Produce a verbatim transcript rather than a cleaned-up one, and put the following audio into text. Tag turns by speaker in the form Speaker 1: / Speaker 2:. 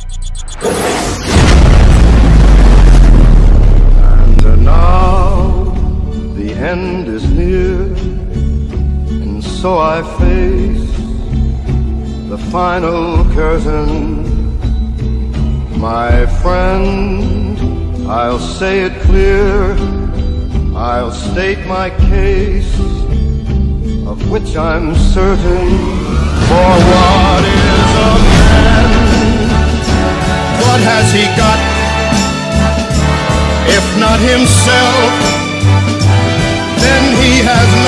Speaker 1: And now the end is near, and so I face the final curtain. My friend, I'll say it clear, I'll state my case, of which I'm certain. For what is a man? What has he got, if not himself? Then he has